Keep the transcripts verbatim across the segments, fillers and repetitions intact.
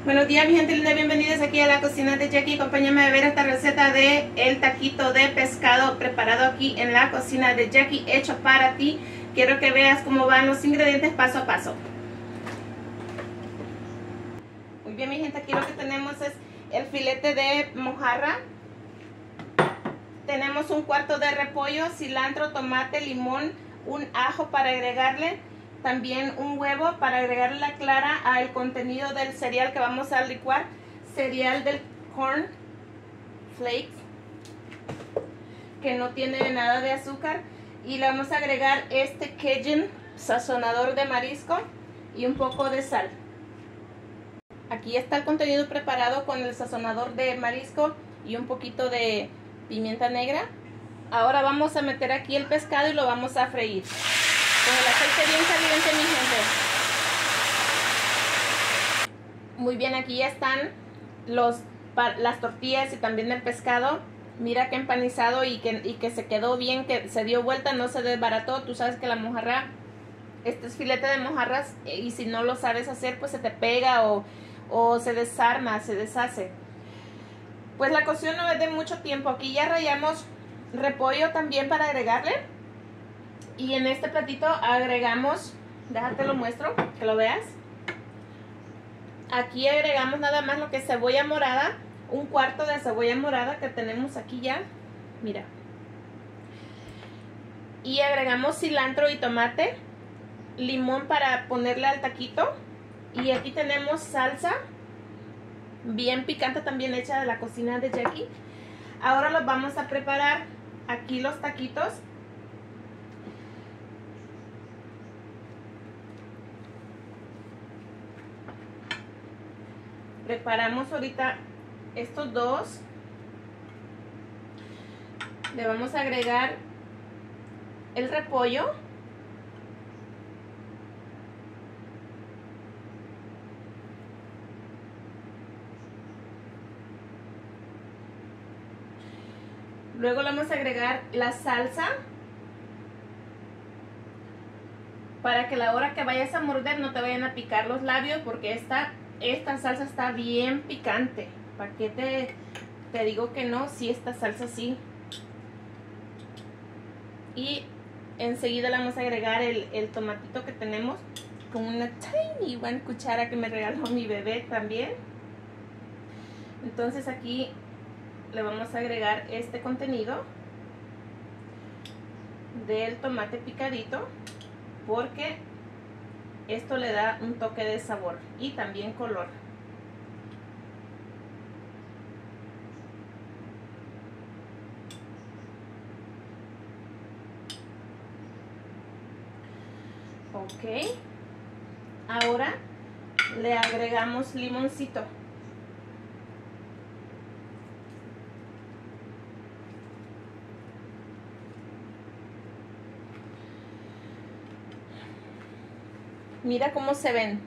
Buenos días, mi gente linda, bienvenidos aquí a la cocina de Jackie. Acompáñame a ver esta receta de el taquito de pescado preparado aquí en la cocina de Jackie, hecho para ti. Quiero que veas cómo van los ingredientes paso a paso. Muy bien, mi gente, aquí lo que tenemos es el filete de mojarra. Tenemos un cuarto de repollo, cilantro, tomate, limón, un ajo para agregarle. También un huevo para agregarle la clara al contenido del cereal que vamos a licuar. Cereal del corn flakes, que no tiene nada de azúcar. Y le vamos a agregar este Cajun sazonador de marisco y un poco de sal. Aquí está el contenido preparado con el sazonador de marisco y un poquito de pimienta negra. Ahora vamos a meter aquí el pescado y lo vamos a freír con el aceite bien caliente, mi gente. Muy bien, aquí ya están los, las tortillas y también el pescado. Mira que empanizado y que, y que se quedó bien, que se dio vuelta, no se desbarató. Tú sabes que la mojarra, este es filete de mojarras, y si no lo sabes hacer, pues se te pega o, o se desarma, se deshace. Pues la cocción no es de mucho tiempo. Aquí ya rallamos repollo también para agregarle. Y en este platito agregamos, déjate lo muestro, que lo veas. Aquí agregamos nada más lo que es cebolla morada, un cuarto de cebolla morada que tenemos aquí ya, mira. Y agregamos cilantro y tomate, limón para ponerle al taquito. Y aquí tenemos salsa, bien picante también hecha de la cocina de Jackie. Ahora los vamos a preparar aquí los taquitos. Preparamos ahorita estos dos. Le vamos a agregar el repollo. Luego le vamos a agregar la salsa, para que a la hora que vayas a morder no te vayan a picar los labios, porque esta Esta salsa está bien picante. ¿Para qué te, te digo que no? Sí, esta salsa sí. Y enseguida le vamos a agregar el, el tomatito que tenemos con una tiny one cuchara que me regaló mi bebé también. Entonces aquí le vamos a agregar este contenido del tomate picadito, porque esto le da un toque de sabor y también color. Ok. Ahora le agregamos limoncito. Mira cómo se ven.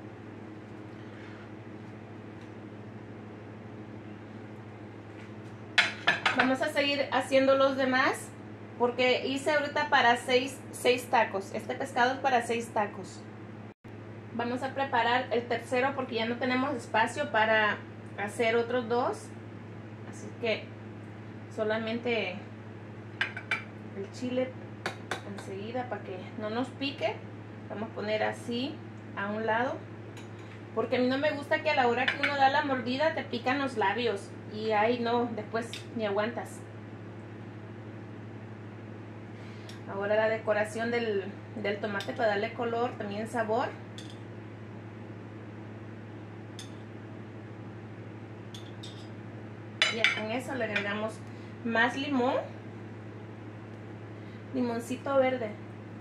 Vamos a seguir haciendo los demás, porque hice ahorita para seis, seis tacos. Este pescado es para seis tacos. Vamos a preparar el tercero porque ya no tenemos espacio para hacer otros dos. Así que solamente el chile enseguida para que no nos pique. Vamos a poner así a un lado, porque a mí no me gusta que a la hora que uno da la mordida te pican los labios y ahí no, después ni aguantas. Ahora la decoración del, del tomate para darle color, también sabor. Y con eso le agregamos más limón, limoncito verde.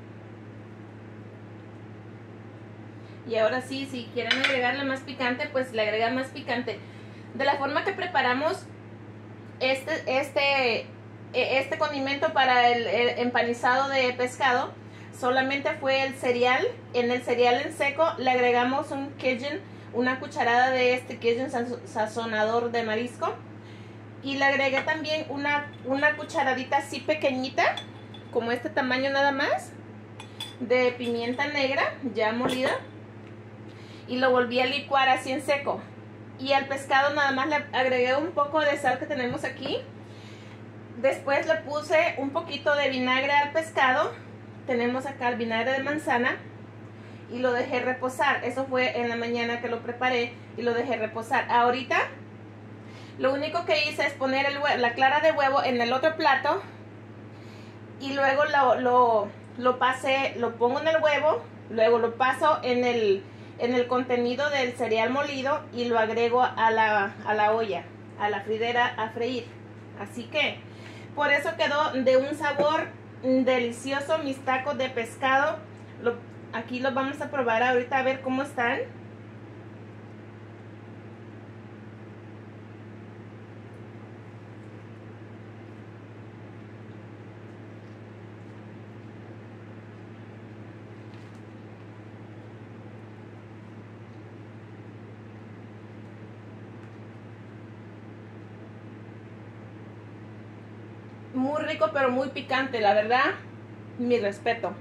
Y ahora sí, si quieren agregarle más picante, pues le agregan más picante. De la forma que preparamos este, este, este condimento para el, el empanizado de pescado, solamente fue el cereal. En el cereal en seco le agregamos un Cajun, una cucharada de este Cajun sazonador de marisco. Y le agregué también una, una cucharadita así pequeñita, como este tamaño nada más, de pimienta negra ya molida. Y lo volví a licuar así en seco. Y al pescado nada más le agregué un poco de sal que tenemos aquí. Después le puse un poquito de vinagre al pescado. Tenemos acá el vinagre de manzana. Y lo dejé reposar. Eso fue en la mañana que lo preparé y lo dejé reposar. Ahorita lo único que hice es poner el la clara de huevo en el otro plato. Y luego lo, lo, lo pasé, lo pongo en el huevo. Luego lo paso en el... en el contenido del cereal molido y lo agrego a la, a la olla, a la fridera a freír. Así que por eso quedó de un sabor delicioso mis tacos de pescado. Lo, aquí los vamos a probar ahorita a ver cómo están. Muy rico, pero muy picante, la verdad, mi respeto.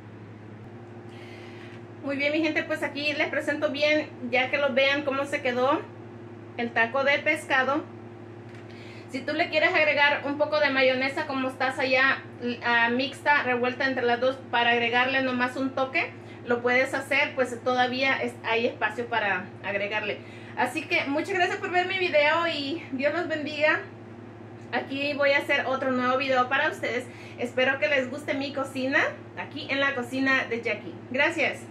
Muy bien, mi gente, pues aquí les presento bien, ya que lo vean cómo se quedó el taco de pescado. Si tú le quieres agregar un poco de mayonesa con mostaza ya uh, mixta, revuelta entre las dos, para agregarle nomás un toque, lo puedes hacer, pues todavía es, hay espacio para agregarle. Así que muchas gracias por ver mi video y Dios los bendiga. Aquí voy a hacer otro nuevo video para ustedes. Espero que les guste mi cocina, aquí en la cocina de Jackie. Gracias.